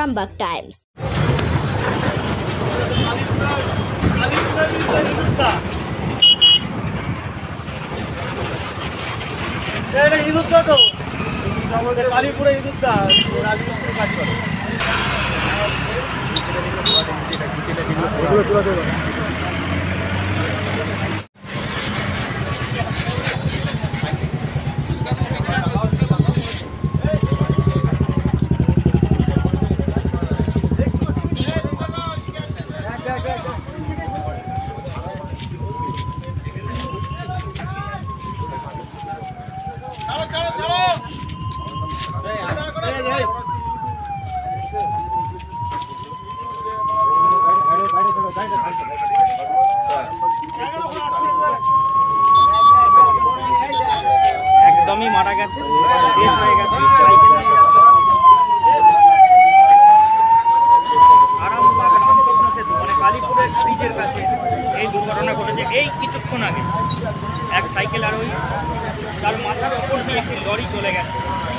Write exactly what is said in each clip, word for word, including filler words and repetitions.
Arambagh Times. কালীপুরে ইঁদুরটা রাজমিস্ত্রি কাজ করে। একদমই মারা গেছে, আরামবাগ রামকৃষ্ণ সেতু মানে কালীপুরের ব্রিজের কাছে এই দুর্ঘটনা ঘটেছে। এই কিছুক্ষণ আগে এক সাইকেল আর ওই তার মাথার ওপর দিয়ে একটি লরি চলে গেছে।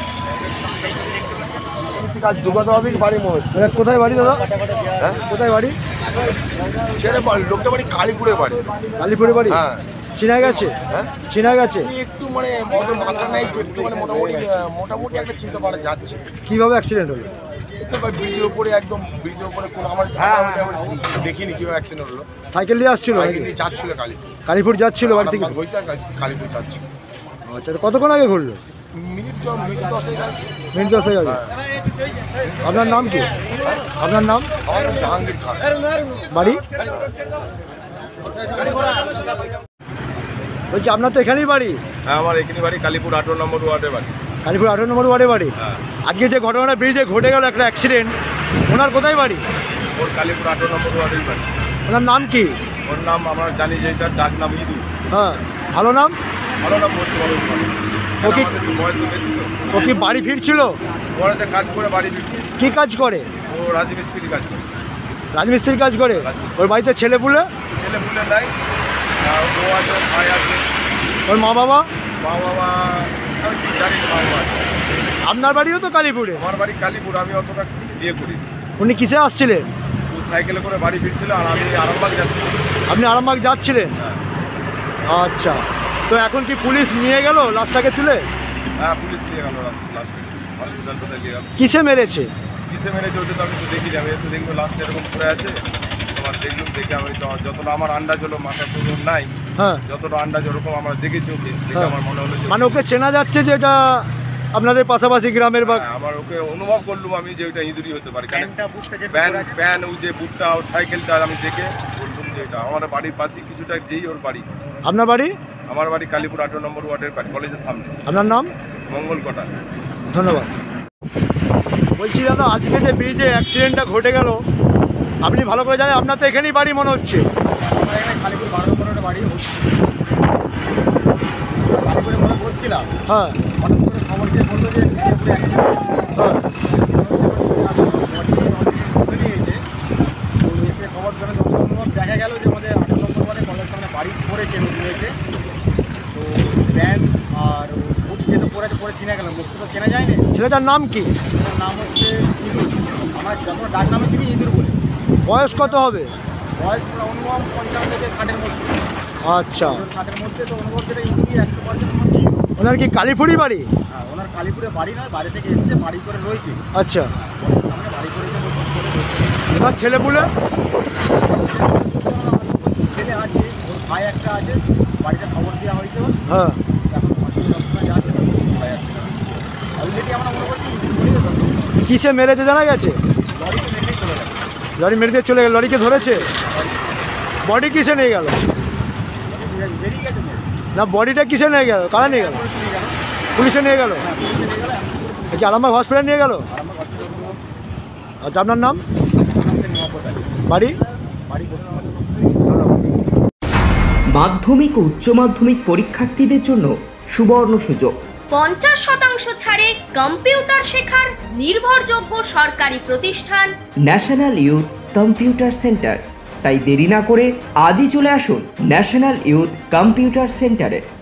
কোথায় বাড়ি দাদা? কোথায় বাড়ি? লোকটা বাড়ি কালীপুরে বাড়ি। কালীপুরে বাড়ি? হ্যাঁ। চিনা গেছে? হ্যাঁ চিনা গেছে। একটু মানে মাথা নাই একটু মানে মোটামুটি মোটামুটি একটা চিন্তা করা যাচ্ছে। কিভাবে অ্যাক্সিডেন্ট হলো? ব্রিজের উপরে একদম ব্রিজের উপরে কোনো আমার দেখিনি কিভাবে অ্যাক্সিডেন্ট হলো। সাইকেল নিয়ে আসছিল? যাচ্ছিল কালীপুর। কালীপুর যাচ্ছিল বাড়ি থেকে? কালীপুর যাচ্ছিল। আচ্ছা, কতক্ষণ আগে ঘুরলো? মিনিট মিনিট দশেক আগে। মিনিট দশেক আগে। আপনার নাম কি? আপনার নাম? আমার নাম জাহাঙ্গীর খান। বাড়ি? বলছি আপনার তো এখানেই বাড়ি? হ্যাঁ আমার এখানে বাড়ি, কালীপুর আঠারো নম্বর ওয়ার্ডে বাড়ি। কালীপুর আঠারো নম্বর ওয়ার্ডে বাড়ি। আজকে যে ঘটনাটা ব্রিজে ঘটে গেল একটা অ্যাক্সিডেন্ট, ওনার কোথায় বাড়ি? ওর কালীপুর আঠারো নম্বর ওয়ার্ডেই বাড়ি। ওনার নাম কি? ওর নাম আমরা জানি যে এটার ডাক নাম ইঁদুর। হ্যাঁ ভালো নাম? ভালো নাম বলতে পারবো। ও কি বয়স বেশি তো? ও কি বাড়ি ফিরছিল? ওরা যে কাজ করে বাড়ি ফিরছে। কি কাজ করে? ও রাজমিস্ত্রি কাজ করে। রাজমিস্ত্রির কাজ করে? ওর বাড়িতে ছেলে পুলে? ছেলে পুলে নাই, ও আছে, ভাই আছে। ওর মা বাবা? মা বাবা আমি ঠিক জানি না। মা বাবা আছে। আপনার বাড়িও তো কালীপুরে? আমার বাড়ি কালীপুর, আমি অতটা বিয়ে করি। উনি কিসে আসছিলেন? ও সাইকেলে করে বাড়ি ফিরছিল আর আমি আরামবাগ যাচ্ছিলাম। আপনি আরামবাগ যাচ্ছিলেন? আচ্ছা, তো এখন কি পুলিশ নিয়ে গেল লাশটাকে তুলে? হ্যাঁ পুলিশ নিয়ে গেল লাস্টে, হসপিটাল কোথায় নিয়ে গেল। কিসে মেরেছে? কিসে মেরেছে ওটা তো আমি তো দেখিনি। আমি এসে দেখবো লাস্টে এরকম পড়ে আছে, তোমার দেখলাম, দেখে আমি যতটা আমার আন্দাজ হলো, মাথা তো নাই, হ্যাঁ যতটা আন্দাজ ওরকম আমরা দেখেছি ওকে, দেখে আমার মনে হলো যে মানে ওকে চেনা যাচ্ছে যে এটা আপনাদের পাশাপাশি গ্রামের বা? আমার ওকে অনুভব করলাম আমি যে ওইটা ইঁদুরই হতে পারে, কারণ প্যান প্যান ওই যে বুটটা ওর সাইকেলটা আমি দেখে বললাম যে এটা আমার বাড়ির পাশে কিছুটা যেই ওর বাড়ি। আপনার বাড়ি? আমার বাড়ি কালীপুর আঠারো নম্বর ওয়ার্ডের বাড়ি, কলেজের সামনে। আপনার নাম? মঙ্গল কটা। ধন্যবাদ। বলছি দাদা, আজকে যে ব্রিজে অ্যাক্সিডেন্টটা ঘটে গেল, আপনি ভালো করে জানেন, আপনার তো এখানেই বাড়ি মনে হচ্ছে। আমার এখানে কালীপুর বারো নম্বরের বাড়ি। কালীপুরে মনে বসছিলাম, হ্যাঁ হঠাৎ করে খবর দিয়ে বললো যে অ্যাক্সিডেন্ট। হ্যাঁ নিয়েছে তো এসে খবর করে যখন দেখা গেল যে আমাদের আঠারো নম্বর ওয়ার্ডে কলেজের সামনে বাড়ি পড়েছে নতুন এসে। তো ভ্যান আর বুট যেহেতু পড়েছে পরে চিনে গেল, মুখ তো চেনা যায়নি। ছেলেটার নাম কি? ছেলেটার নাম হচ্ছে ইঁদুর। আমার যখন ডাক নামে চিনি ইঁদুর বলে। বয়স কত হবে? বয়স অনুভব পঞ্চান্ন থেকে ষাটের মধ্যে। আচ্ছা, ষাটের মধ্যে তো অনুভব যেটা ইঁদুরই একশো পার্সেন্ট মধ্যে। ওনার কি কালীপুরই বাড়ি? হ্যাঁ ওনার কালীপুরে বাড়ি নয়, বাড়ি থেকে এসেছে, বাড়ি করে রয়েছে। আচ্ছা, সামনে বাড়ি করেছে। ওনার ছেলে পুলে? ছেলে আছে, ওর ভাই একটা আছে, বাড়িতে খবর দেওয়া হয়েছে। হ্যাঁ এখন হসপিটাল যাচ্ছে, ভাই আছে অলরেডি। আমরা মনে করছি কিসে মেরেছে জানা গেছে? লরিতে মেরেই চলে গেছে। লরি মেরে দিয়ে চলে গেল? লরিকে ধরেছে? বডি কিসে নিয়ে গেল? বেরিয়ে গেছে না, বডিটা কিসে নিয়ে গেল? কারা নিয়ে গেল? পুলিশে নিয়ে গেল? কি আরামবাগ হসপিটাল নিয়ে গেল? আচ্ছা, আপনার নাম? বাড়ি? বাড়ি পশ্চিম। মাধ্যমিক ও উচ্চ মাধ্যমিক পরীক্ষার্থীদের জন্য সুবর্ণ সুযোগ। পঞ্চাশ শতাংশ ছাড়ে কম্পিউটার শেখার নির্ভরযোগ্য সরকারি প্রতিষ্ঠান ন্যাশনাল ইউথ কম্পিউটার সেন্টার। তাই দেরি না করে আজই চলে আসুন ন্যাশনাল ইউথ কম্পিউটার সেন্টারে।